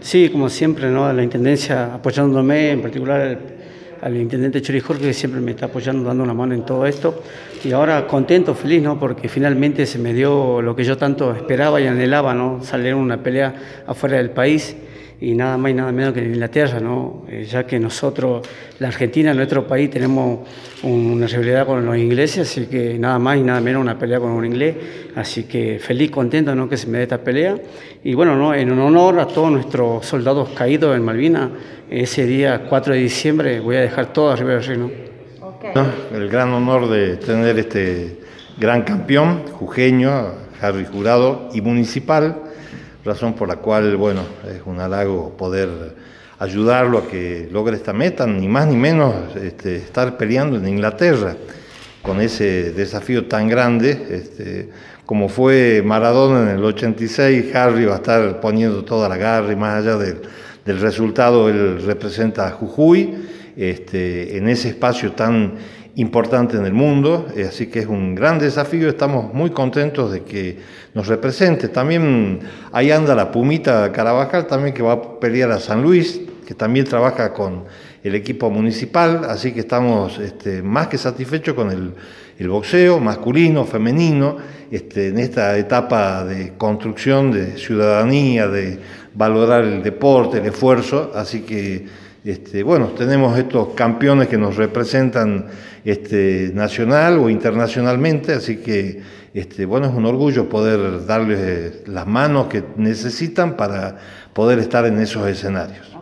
Sí, como siempre, ¿no? La Intendencia apoyándome, en particular al Intendente Chori Jorge, que siempre me está apoyando, dando una mano en todo esto. Y ahora contento, feliz, ¿no? Porque finalmente se me dio lo que yo tanto esperaba y anhelaba, ¿no? Salir en una pelea afuera del país. Y nada más y nada menos que en Inglaterra, ¿no? Ya que nosotros, la Argentina, nuestro país, tenemos una rivalidad con los ingleses, así que nada más y nada menos una pelea con un inglés, así que feliz, contento, ¿no? Que se me dé esta pelea, y bueno, ¿no? En honor a todos nuestros soldados caídos en Malvinas, ese día 4 de diciembre voy a dejar todo arriba del río, ¿no? Okay. El gran honor de tener este gran campeón jujeño, Harry Jurado, y municipal, razón por la cual, bueno, es un halago poder ayudarlo a que logre esta meta, ni más ni menos estar peleando en Inglaterra con ese desafío tan grande, como fue Maradona en el 86, Harry va a estar poniendo toda la garra y más allá del resultado, él representa a Jujuy, en ese espacio tan importante en el mundo, así que es un gran desafío, estamos muy contentos de que nos represente. También ahí anda la Pumita Carabajal, también que va a pelear a San Luis, que también trabaja con el equipo municipal, así que estamos más que satisfechos con el boxeo masculino, femenino, en esta etapa de construcción de ciudadanía, de valorar el deporte, el esfuerzo, así que bueno, tenemos estos campeones que nos representan nacional o internacionalmente, así que bueno, es un orgullo poder darles las manos que necesitan para poder estar en esos escenarios.